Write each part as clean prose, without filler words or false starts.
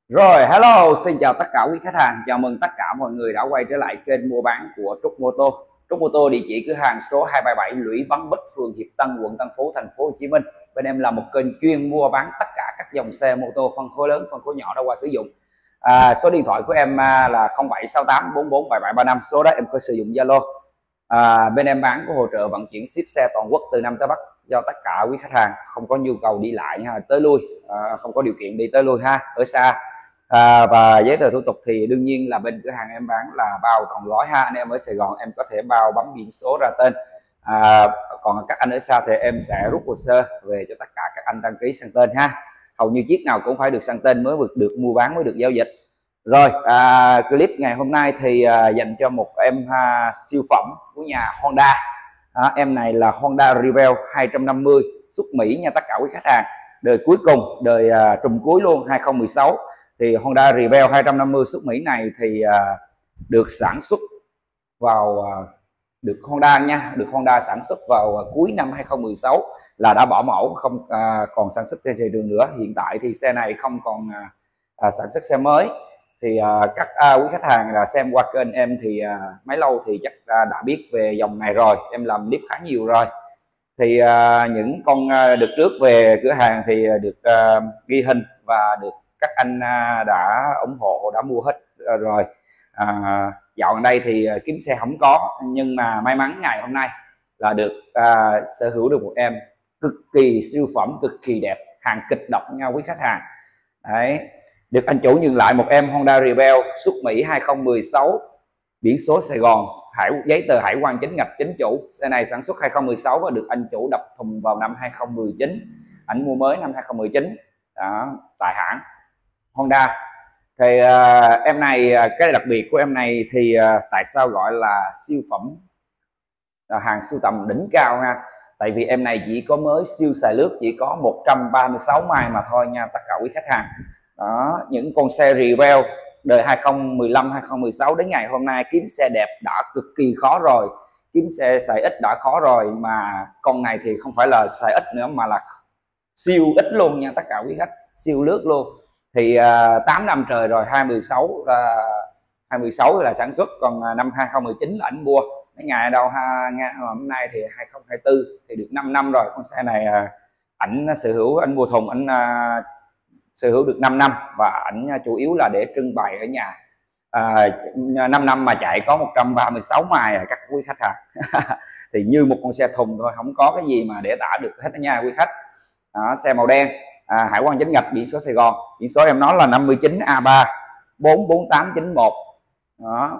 Rồi, hello, xin chào tất cả quý khách hàng. Chào mừng tất cả mọi người đã quay trở lại kênh mua bán của Trúc Mô Tô. Trúc Mô Tô địa chỉ cửa hàng số 277 Lũy Bắn Bích, phường Hiệp Tân, quận Tân Phú, thành phố Hồ Chí Minh. Bên em là một kênh chuyên mua bán tất cả các dòng xe mô tô phân khối lớn, phân khối nhỏ đã qua sử dụng. Số điện thoại của em là 0768 44 7735. Số đó em có sử dụng Zalo. Bên em bán có hỗ trợ vận chuyển ship xe toàn quốc từ Nam tới Bắc cho tất cả quý khách hàng không có nhu cầu đi lại tới lui, không có điều kiện đi tới lui ở xa. Và giấy tờ thủ tục thì đương nhiên là bên cửa hàng em bán là bao trọn gói anh em ở Sài Gòn em có thể bao bấm biển số ra tên, còn các anh ở xa thì em sẽ rút hồ sơ về cho tất cả các anh đăng ký sang tên hầu như chiếc nào cũng phải được sang tên mới được mua bán, mới được giao dịch. Rồi, clip ngày hôm nay thì dành cho một em siêu phẩm của nhà Honda. Em này là Honda Rebel 250 xuất Mỹ nha tất cả quý khách hàng, đời cuối cùng, đời trùm cuối luôn, 2016. Thì Honda Rebel 250 xuất Mỹ này thì được sản xuất vào được Honda sản xuất vào cuối năm 2016, là đã bỏ mẫu, không còn sản xuất trên thị trường nữa. Hiện tại thì xe này không còn sản xuất xe mới. Thì các quý khách hàng là xem qua kênh em thì mấy lâu thì chắc đã biết về dòng này rồi, em làm clip khá nhiều rồi. Thì những con được trước về cửa hàng thì được ghi hình và được các anh đã ủng hộ, đã mua hết rồi. Dạo gần đây thì kiếm xe không có, nhưng mà may mắn ngày hôm nay là được sở hữu được một em cực kỳ siêu phẩm, cực kỳ đẹp, hàng kịch độc nha quý khách hàng. Đấy, được anh chủ nhường lại một em Honda Rebel xuất Mỹ 2016, biển số Sài Gòn, giấy tờ hải quan chính ngạch chính chủ. Xe này sản xuất 2016 và được anh chủ đập thùng vào năm 2019. Anh mua mới năm 2019 đó, tại hãng Honda. Thì em này, cái đặc biệt của em này thì tại sao gọi là siêu phẩm, hàng sưu tầm đỉnh cao nha. Tại vì em này chỉ có mới siêu xài lướt, chỉ có 136 mai mà thôi nha tất cả quý khách hàng. Đó, những con xe Rebel đời 2015 2016 đến ngày hôm nay kiếm xe đẹp đã cực kỳ khó rồi, kiếm xe xài ít đã khó rồi, mà con này thì không phải là xài ít nữa mà là siêu ít luôn nha tất cả quý khách, siêu lướt luôn. Thì 8 năm trời rồi, 2016 là sản xuất, còn năm 2019 là ảnh mua. mấy ngày đâu hôm nay thì 2024 thì được 5 năm rồi. Con xe này ảnh sở hữu, anh mua thùng, anh sở hữu được 5 năm và ảnh chủ yếu là để trưng bày ở nhà. 5 năm mà chạy có 136 mai các quý khách hàng. Thì như một con xe thùng thôi, không có cái gì mà để tả được hết đó nha quý khách. Xe màu đen, hải quan chính ngạch, biển số Sài Gòn, biển số em nói là 59 A3 44891 đó.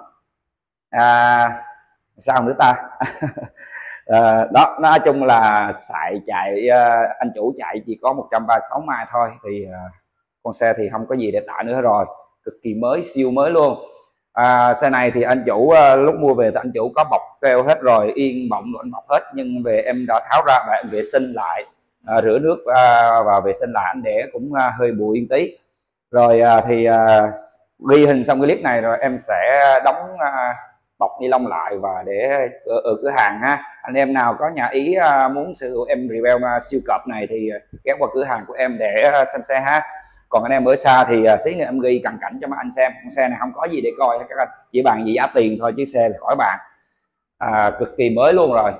Sao nữa ta? Đó, nói chung là chạy anh chủ chạy chỉ có 136 mai thôi. Thì con xe thì không có gì để tả nữa rồi, cực kỳ mới, siêu mới luôn. Xe này thì anh chủ lúc mua về thì anh chủ có bọc keo hết rồi, yên bọng rồi anh bọc hết, nhưng về em đã tháo ra và em vệ sinh lại, rửa nước và vệ sinh lại, anh để cũng hơi bụi tí. Rồi thì ghi hình xong cái clip này rồi em sẽ đóng bọc ni lông lại và để ở cửa hàng Anh em nào có nhà ý muốn sở hữu em Rebel siêu cọp này thì ghé qua cửa hàng của em để xem xe Còn anh em ở xa thì xí nữa em ghi cận cảnh cho mấy anh xem. Con xe này không có gì để coi các anh, chỉ bàn gì giá tiền thôi chứ xe thì khỏi bàn, cực kỳ mới luôn rồi.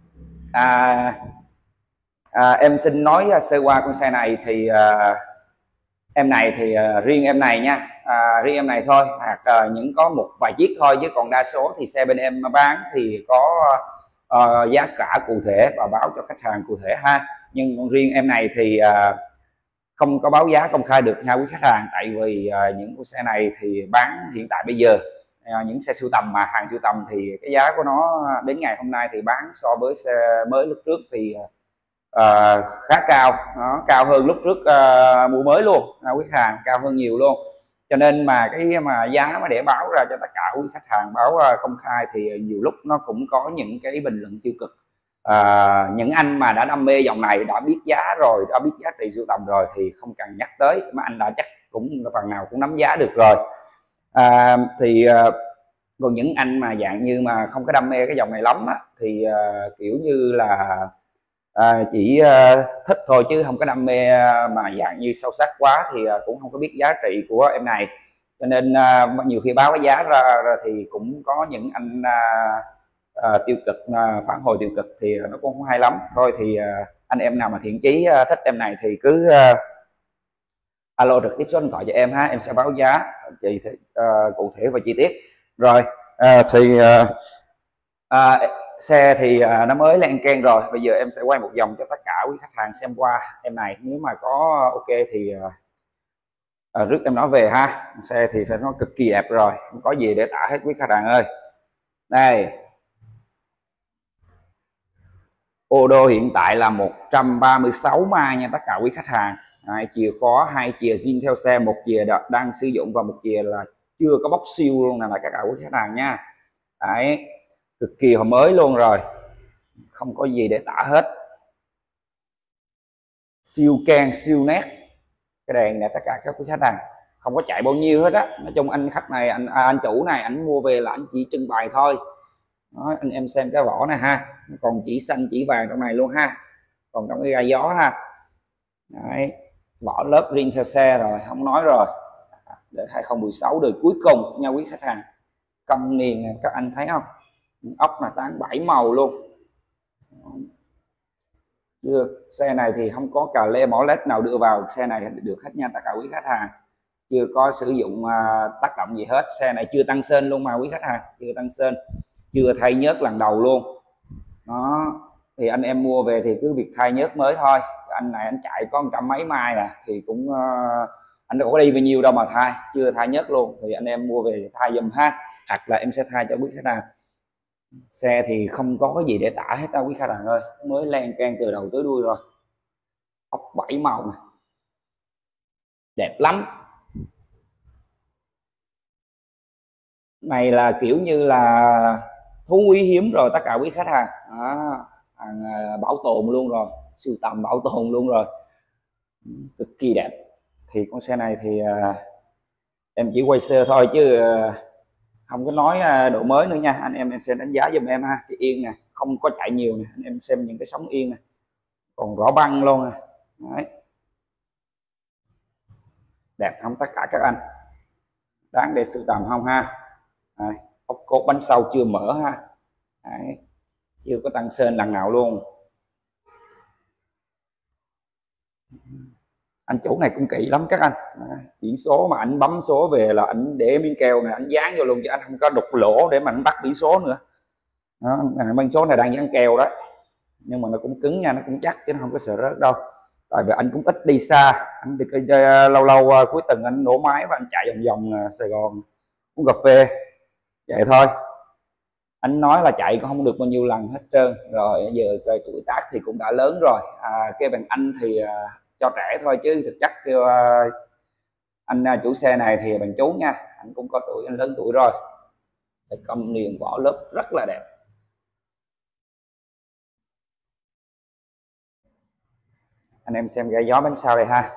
Em xin nói sơ qua con xe này thì em này thì riêng em này nha, riêng em này thôi, hoặc những có một vài chiếc thôi, chứ còn đa số thì xe bên em bán thì có giá cả cụ thể và báo cho khách hàng cụ thể Nhưng con riêng em này thì không có báo giá công khai được nha quý khách hàng, tại vì những con xe này thì bán hiện tại bây giờ, những xe sưu tầm mà hàng sưu tầm thì cái giá của nó đến ngày hôm nay thì bán so với xe mới lúc trước thì khá cao, nó cao hơn lúc trước mua mới luôn quý khách hàng, cao hơn nhiều luôn. Cho nên mà cái mà giá mà để báo ra cho tất cả quý khách hàng, báo công khai thì nhiều lúc nó cũng có những cái bình luận tiêu cực. Những anh mà đã đam mê dòng này, đã biết giá rồi, đã biết giá trị sưu tầm rồi thì không cần nhắc tới, mà anh đã chắc cũng phần nào cũng nắm giá được rồi. Còn những anh mà dạng như mà không có đam mê cái dòng này lắm thì kiểu như là Chỉ thích thôi chứ không có đam mê mà dạng như sâu sắc quá thì cũng không có biết giá trị của em này, cho nên nhiều khi báo cái giá ra thì cũng có những anh tiêu cực, phản hồi tiêu cực thì nó cũng không hay lắm. Thôi thì anh em nào mà thiện chí thích em này thì cứ alo trực tiếp số điện thoại cho em ha, em sẽ báo giá chị cụ thể và chi tiết. Rồi thì xe thì nó mới lên keng rồi, bây giờ em sẽ quay một vòng cho tất cả quý khách hàng xem qua em này. Nếu mà có ok thì rước em nó về ha. Xe thì phải nó cực kỳ đẹp rồi, không có gì để tả hết quý khách hàng ơi. Đây, ô đô hiện tại là 136 mai nha tất cả quý khách hàng. Chìa khóa 2 chìa zin theo xe, một chìa đang sử dụng và một chìa là chưa có bóc siêu luôn, là các quý khách hàng nha. Đấy, cực kỳ mới luôn rồi, không có gì để tả hết, siêu keng siêu nét. Cái đèn này tất cả các quý khách hàng không có chạy bao nhiêu hết á. Nói chung anh khách này, anh chủ này anh mua về là anh chỉ trưng bày thôi. Đó, anh em xem cái vỏ này ha, còn chỉ xanh chỉ vàng trong này luôn ha, còn trong cái gai gió ha. Đấy, vỏ lớp riêng theo xe rồi, không nói rồi. Để 2016 đời cuối cùng nha quý khách hàng. Công niên này, các anh thấy không, ốc là tán 7 màu luôn. Xe này thì không có cà lê mỏ led nào đưa vào, xe này được hết nha tất cả quý khách hàng, chưa có sử dụng tác động gì hết. Xe này chưa tăng sơn luôn mà quý khách hàng, chưa tăng sơn, chưa thay nhớt lần đầu luôn. Đó, thì anh em mua về thì cứ việc thay nhớt mới thôi. Anh này anh chạy có 100 mấy mai à, thì cũng anh đâu có đi bao nhiêu đâu mà thay, chưa thay nhớt luôn. Thì anh em mua về thì thay dùm ha, hoặc là em sẽ thay cho quý khách hàng. Xe thì không có cái gì để tả hết đâu quý khách hàng ơi, mới len can từ đầu tới đuôi rồi. Ốc 7 màu này, đẹp lắm. Này là kiểu như là thú quý hiếm rồi tất cả quý khách hàng. Đó, hàng bảo tồn luôn rồi, sưu tầm bảo tồn luôn rồi, cực kỳ đẹp. Thì con xe này thì em chỉ quay sơ thôi chứ không có nói độ mới nữa nha. Anh em xem đánh giá giùm em ha. Cái yên nè không có chạy nhiều nè, anh em xem những cái sóng yên nè còn rõ băng luôn nè. Đấy, đẹp không tất cả các anh, đáng để sưu tầm không ha. Đấy, ốc cốt bánh sau chưa mở ha. Đấy, chưa có tăng sơn lần nào luôn. Anh chủ này cũng kỹ lắm các anh. Biển số mà anh bấm số về là anh để miếng keo này anh dán vô luôn, chứ anh không có đục lỗ để mà anh bắt biển số nữa. Đó, biển số này đang dán keo đó, nhưng mà nó cũng cứng nha, nó cũng chắc chứ nó không có sợ rớt đâu. Tại vì anh cũng ít đi xa, anh đi lâu lâu cuối tuần anh nổ máy và anh chạy vòng vòng Sài Gòn uống cà phê vậy thôi. Anh nói là chạy cũng không được bao nhiêu lần hết trơn rồi. Giờ tuổi tác thì cũng đã lớn rồi, kêu bằng anh thì cho trẻ thôi, chứ thực chất kêu anh chủ xe này thì bằng chú nha, anh cũng có tuổi, anh lớn tuổi rồi. Công niền vỏ lớp rất là đẹp. Anh em xem gai gió bánh sau đây ha.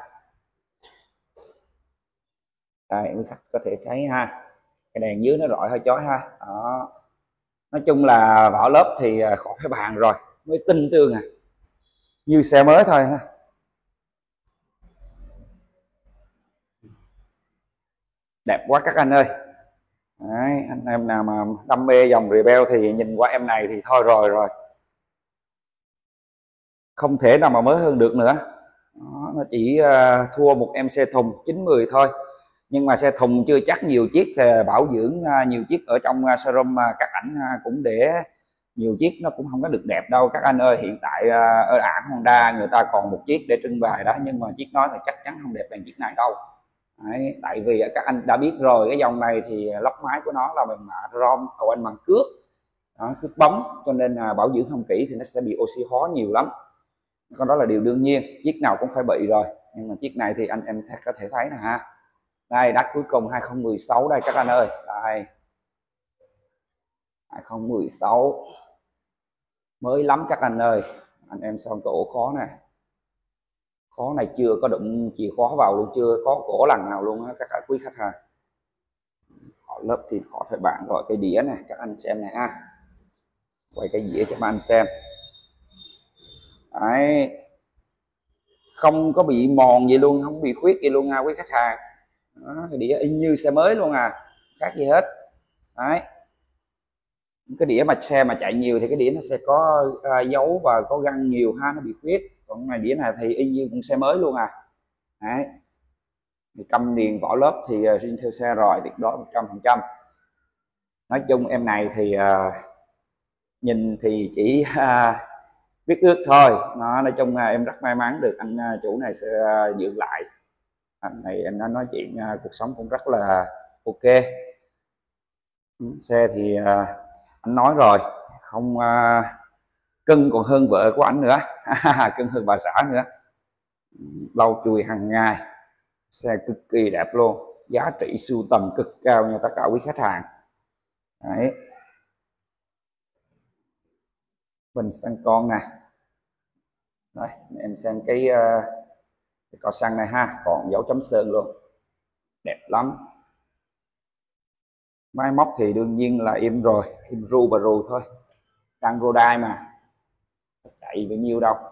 Đây quý khách có thể thấy ha, cái đèn dưới nó rọi hơi chói ha. Đó, nói chung là vỏ lớp thì khỏi phải bàn rồi, mới tinh tường như xe mới thôi ha. Đẹp quá các anh ơi. Đấy, anh em nào mà đam mê dòng Rebel thì nhìn qua em này thì thôi rồi, không thể nào mà mới hơn được nữa. Đó, nó chỉ thua một em xe thùng 910 thôi, nhưng mà xe thùng chưa chắc. Nhiều chiếc thì bảo dưỡng, nhiều chiếc ở trong showroom các ảnh cũng để nhiều chiếc nó cũng không có được đẹp đâu các anh ơi. Hiện tại ở hãng Honda người ta còn một chiếc để trưng bày đó, nhưng mà chiếc đó thì chắc chắn không đẹp bằng chiếc này đâu. Đấy, tại vì các anh đã biết rồi, cái dòng này thì lốc máy của nó là bằng mạ rom, hậu anh bằng cước đó, cước bóng, cho nên bảo dưỡng không kỹ thì nó sẽ bị oxy hóa nhiều lắm. Con đó là điều đương nhiên, chiếc nào cũng phải bị rồi, nhưng mà chiếc này thì anh em có thể thấy nè ha. Đây, đắt cuối cùng 2016 đây các anh ơi. Đây, 2016 mới lắm các anh ơi. Anh em xem cổ khó nè, khó này chưa có đụng chìa khóa vào luôn, chưa có cổ lần nào luôn á các quý khách hàng. Họ lớp thì họ phải bạn gọi cái đĩa này các anh xem này ha, quay cái dĩa cho các anh xem. Đấy, không có bị mòn gì luôn, không bị khuyết gì luôn nha quý khách hàng. Đó, cái đĩa y như xe mới luôn à, khác gì hết. Đấy, cái đĩa mà xe mà chạy nhiều thì cái đĩa nó sẽ có dấu và có găng nhiều ha, nó bị khuyết. Còn này đĩa này thì y như con xe mới luôn à. Đấy, thì câm niền vỏ lớp thì riêng theo xe rồi, tuyệt đối 100%. Nói chung em này thì nhìn thì chỉ biết ước thôi. Nói chung em rất may mắn được anh chủ này sẽ giữ lại. Anh này anh nói chuyện cuộc sống cũng rất là ok. Xe thì anh nói rồi, không cưng còn hơn vợ của anh nữa. Cưng hơn bà xã nữa. Lau chùi hàng ngày, xe cực kỳ đẹp luôn, giá trị sưu tầm cực cao nha tất cả quý khách hàng. Đấy, bình xăng con nè. Đây, em xem cái cọ xăng này ha, còn dấu chấm sơn luôn, đẹp lắm. Máy móc thì đương nhiên là im rồi, im ru và rù thôi, đang Rodai mà, chạy bao nhiêu đâu.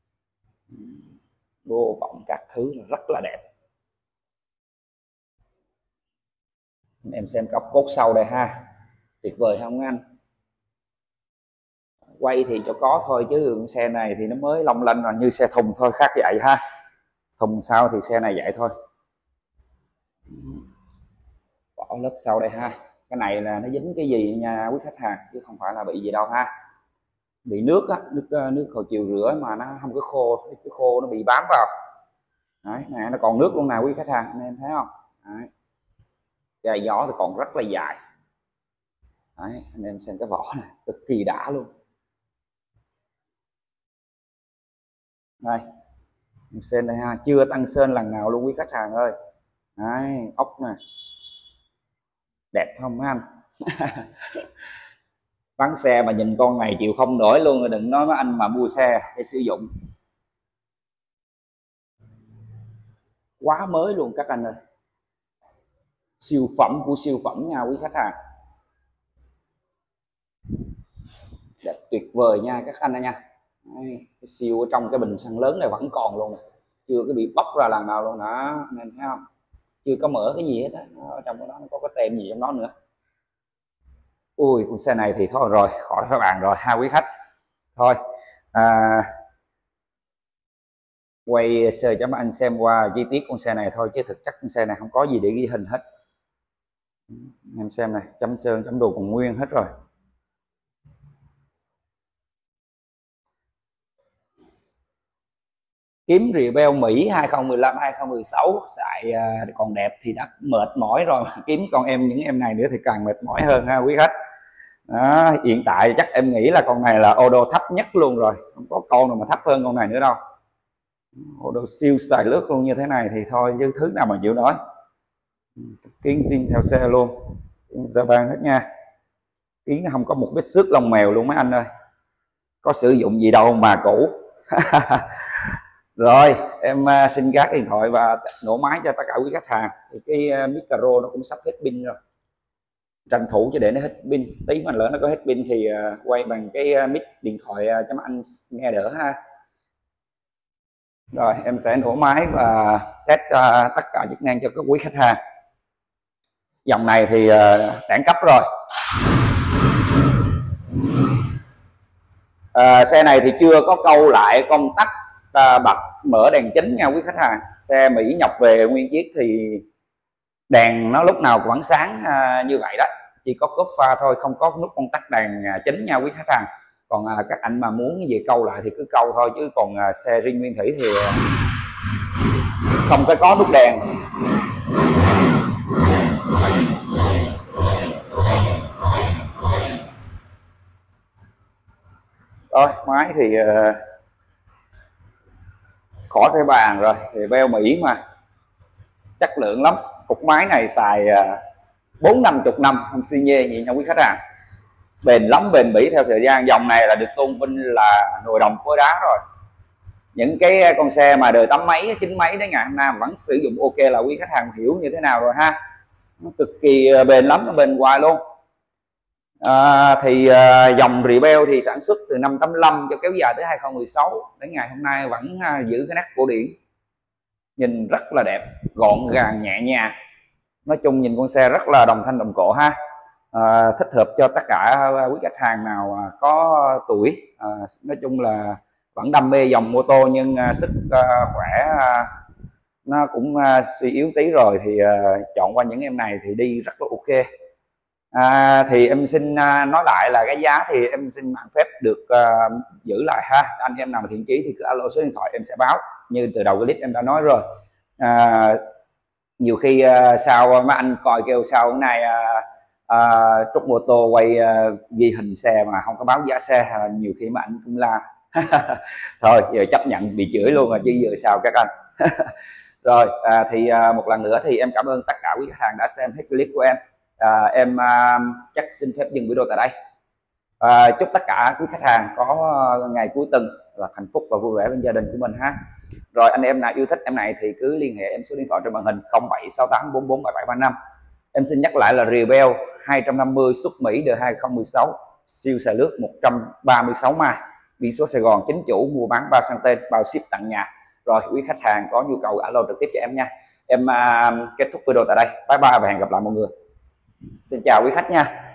Vô vọng các thứ rất là đẹp. Em xem cọc cốt sau đây ha, tuyệt vời không anh? Quay thì cho có thôi chứ xe này thì nó mới long lanh là như xe thùng thôi, khác vậy ha. Thùng sau thì xe này vậy thôi. Bỏ lớp sau đây ha, cái này là nó dính cái gì nha quý khách hàng, chứ không phải là bị gì đâu ha. Bị nước á, nước hồi chiều rửa mà nó không có khô, cái khô nó bị bám vào. Đấy, này nó còn nước luôn nào quý khách hàng, anh em thấy không? Đấy, cái gió thì còn rất là dài. Đấy, anh em xem cái vỏ này cực kỳ đã luôn. Đây, em xem đây ha, chưa tăng sơn lần nào luôn quý khách hàng ơi. Đấy, ốc nè, đẹp không anh? Bán xe mà nhìn con này chịu không nổi luôn rồi, đừng nói với anh mà mua xe để sử dụng. Quá mới luôn các anh ơi, siêu phẩm của siêu phẩm nha quý khách hàng. Đẹp tuyệt vời nha các anh nha. Đây, cái siêu ở trong cái bình xăng lớn này vẫn còn luôn nè, chưa có bị bóc ra lần nào luôn đó, anh em thấy không? Chưa có mở cái gì hết á, ở trong đó nó có cái tem gì trong đó nữa. Ui, con xe này thì thôi rồi, khỏi phải bàn rồi ha quý khách. Thôi quay sơ cho anh xem qua chi tiết con xe này thôi, chứ thực chất con xe này không có gì để ghi hình hết. Em xem này, chấm sơn chấm đồ còn nguyên hết rồi. Kiếm rìa beo Mỹ 2015 2016 xài còn đẹp thì đã mệt mỏi rồi, kiếm con em những em này nữa thì càng mệt mỏi hơn ha quý khách. Đó, hiện tại chắc em nghĩ là con này là ô tô thấp nhất luôn rồi, không có con nào mà thấp hơn con này nữa đâu. Ô tô siêu xài lướt luôn như thế này thì thôi chứ thứ nào mà chịu nổi. Kiến zin theo xe luôn, ra ban hết nha. Kiến nó không có một vết xước lông mèo luôn mấy anh ơi, có sử dụng gì đâu mà cũ. Rồi em xin gác điện thoại và nổ máy cho tất cả quý khách hàng. Thì cái micro nó cũng sắp hết pin rồi, tranh thủ cho để nó hết pin, tí mà lỡ nó có hết pin thì quay bằng cái mic điện thoại cho mấy anh nghe đỡ ha. Rồi em sẽ nổ máy và test tất cả chức năng cho các quý khách hàng. Dòng này thì đẳng cấp rồi. Xe này thì chưa có câu lại công tắc bật mở đèn chính nha quý khách hàng. Xe Mỹ nhập về nguyên chiếc thì đèn nó lúc nào cũng vẫn sáng như vậy đó, chỉ có cốp pha thôi, không có nút công tắc đèn chính nha quý khách hàng. Còn các anh mà muốn về câu lại thì cứ câu thôi, chứ còn xe riêng nguyên thủy thì không có nút đèn. Rồi máy thì khỏi phải bàn rồi, thì beo Mỹ mà chất lượng lắm. Cục máy này xài 40-50 năm không xi nhê gì nha quý khách hàng, bền lắm, bền bỉ theo thời gian. Dòng này là được tôn vinh là nồi đồng khối đá rồi. Những cái con xe mà đời 8 mấy 9 mấy đến ngày hôm nay vẫn sử dụng ok là quý khách hàng hiểu như thế nào rồi ha. Nó cực kỳ bền lắm, nó bền hoài luôn. Dòng Rebel thì sản xuất từ năm 85 cho kéo dài tới 2016 đến ngày hôm nay vẫn giữ cái nét cổ điển, nhìn rất là đẹp, gọn gàng nhẹ nhàng. Nói chung nhìn con xe rất là đồng thanh đồng cổ ha. Thích hợp cho tất cả quý khách hàng nào có tuổi, nói chung là vẫn đam mê dòng mô tô nhưng sức khỏe nó cũng suy yếu tí rồi thì chọn qua những em này thì đi rất là ok. Thì em xin nói lại là cái giá thì em xin mạng phép được giữ lại ha. Anh em nào mà thiện chí thì cứ alo số điện thoại em sẽ báo, như từ đầu clip em đã nói rồi. Nhiều khi sao mấy anh coi kêu sao hôm nay Trúc Mô Tô quay ghi hình xe mà không có báo giá xe, nhiều khi mấy anh cũng la. Thôi giờ chấp nhận bị chửi luôn rồi chứ giờ sao các anh. Rồi một lần nữa thì em cảm ơn tất cả quý khách hàng đã xem hết clip của em. Em chắc xin phép dừng video tại đây. Chúc tất cả quý khách hàng có ngày cuối tuần là hạnh phúc và vui vẻ bên gia đình của mình ha. Rồi anh em nào yêu thích em này thì cứ liên hệ em số điện thoại trên màn hình 0768447735. Em xin nhắc lại là Rebel 250 xuất Mỹ đời 2016, siêu xài lướt 136 mai, biển số Sài Gòn, chính chủ, mua bán 3 sang tên, bao ship tặng nhà. Rồi quý khách hàng có nhu cầu alo trực tiếp cho em nha. Em kết thúc video tại đây. Bye bye và hẹn gặp lại mọi người. Xin chào quý khách nha.